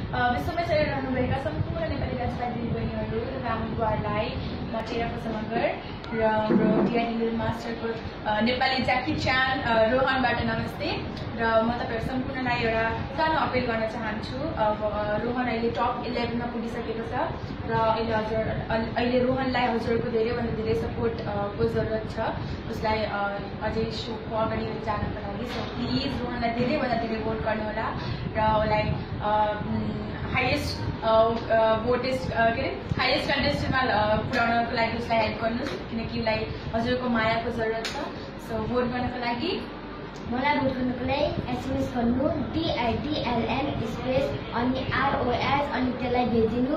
विश्वमै चलिरहनुभएका सम्पूर्ण नेपाली दाजुभाइ दिदीबहिनीहरू र रामुबुवाहरूलाई म टेराको समग्र र हाम्रो डिआइडी लिटिल मास्टरको नेपाली ज्याकी चान रोहनबाट नमस्ते र म तपाईहरु सम्पूर्णलाई एउटा सानो अपिल गर्न चाहन्छु। रोहन अहिले टप 11 मा पुगिसकेको छ र अहिले रोहनलाई हजुरको धेरैभन्दा धेरै सपोर्टको जरुरत छ उसलाई अझै शोको अगाडि जानको लागि। सो प्लिज रोहनलाई धेरैभन्दा धेरै भोट गर्नु होला र उसलाई हाईएस्ट कन्टेस्टमा पुर्याउनको लागि उसलाई हेल्प गर्नुस् किनकि उसलाई हजुरको मायाको जरुरत छ। सो भोट गर्नको लागि मलाई भोट गर्नको लागि एसएमएस गर्नु DIDLM स्पेस अनि ROS अनि त्यसलाई भेजिदिनु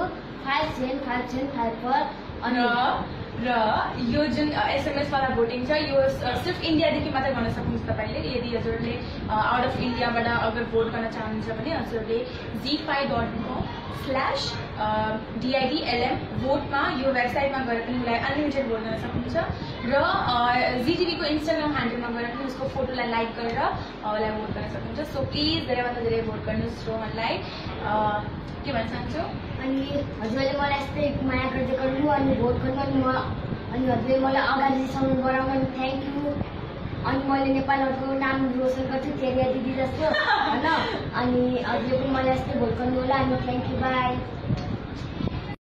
57554 अनि र यो जुन एसएमएस वाला भोटिङ छ यो सिर्फ इन्डियादेखि मात्र गर्न सक्नुहुन्छ तपाईले। यदि हजुरले आउट अफ इन्डियाबाट अगर भोट गर्न चाहनुहुन्छ भने हजुरले z5.com/DIDLM भोटमा यो वेबसाइटमा गएर पनि उसलाई अनलिमिटेड भोट गर्न सक्नुहुन्छ र ZTV को इन्स्टाग्राम ह्यान्डलमा गएर पनि उसको फोटोलाई लाइक गरेर उसलाई भोट गर्न सक्नुहुन्छ। सो प्लिज धेरैभन्दा धेरै भोट गर्नुहोस् रोहनलाई। के भन्न चाहन्छु अनि हजुरले मलाई यस्तै माया गर्दै गर्नु अनि भोट गर्नु अनि हजुरले मलाई अगाडिसम्म बढाउनु अनि थ्याङ्क यू। अनि मैले नेपालहरूको नाम रोशन गर्छु तेरिया दिदी जस्तो हैन अनि हजुरले पनि मलाई यस्तै भोट गर्नु होला अनि थ्याङ्क यू बाई।